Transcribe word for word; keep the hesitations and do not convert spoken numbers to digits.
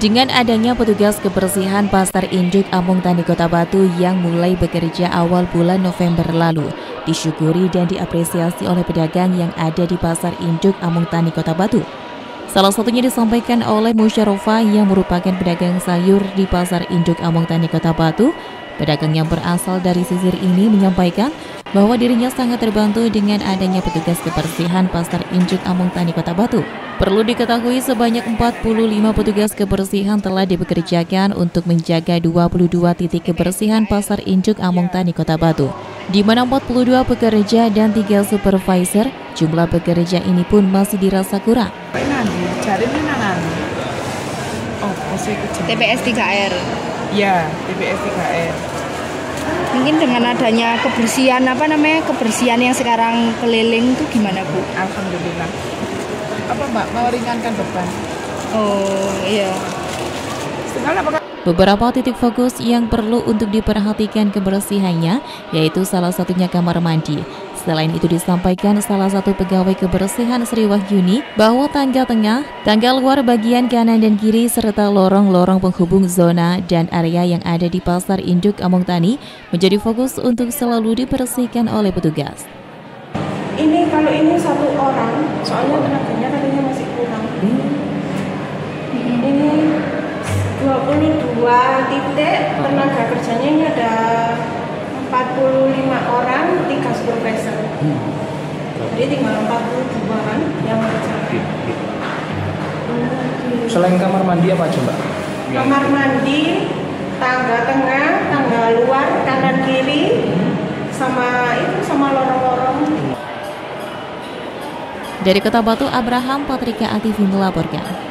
Dengan adanya petugas kebersihan Pasar Induk Amung Tani Kota Batu yang mulai bekerja awal bulan November lalu, disyukuri dan diapresiasi oleh pedagang yang ada di Pasar Induk Amung Tani Kota Batu. Salah satunya disampaikan oleh Musyarofa yang merupakan pedagang sayur di Pasar Induk Amung Tani Kota Batu. Pedagang yang berasal dari sisir ini menyampaikan bahwa dirinya sangat terbantu dengan adanya petugas kebersihan Pasar Induk Amung Tani Kota Batu. Perlu diketahui sebanyak empat puluh lima petugas kebersihan telah dipekerjakan untuk menjaga dua puluh dua titik kebersihan Pasar Induk Amung Tani Kota Batu, di mana empat puluh dua pekerja dan tiga supervisor. Jumlah pekerja ini pun masih dirasa kurang. T P S tiga R. Ya, T P S tiga R. Mungkin dengan adanya kebersihan apa namanya kebersihan yang sekarang keliling itu gimana, Bu? Alhamdulillah. Apa Mbak mau ringankan beban? Oh iya. Beberapa titik fokus yang perlu untuk diperhatikan kebersihannya, yaitu salah satunya kamar mandi. Selain itu disampaikan salah satu pegawai kebersihan Sri Wahyuni bahwa tangga tengah, tangga luar bagian kanan dan kiri, serta lorong-lorong penghubung zona dan area yang ada di Pasar Induk Amung Tani menjadi fokus untuk selalu dibersihkan oleh petugas. Ini kalau ini satu orang, soalnya tenaganya katanya masih kurang. Hmm. Ini dua puluh dua titik tenaga kerjanya, ini ada empat puluh lima orang, tiga supervisor. Hmm. Jadi tinggal empat puluh dua kan yang kerja. Selain kamar mandi apa aja, Mbak? Kamar mandi, tangga tengah, tangga luar, kanan kiri, sama itu sama lorong-lorong. Dari Kota Batu, Abraham Patrika A T V melaporkan.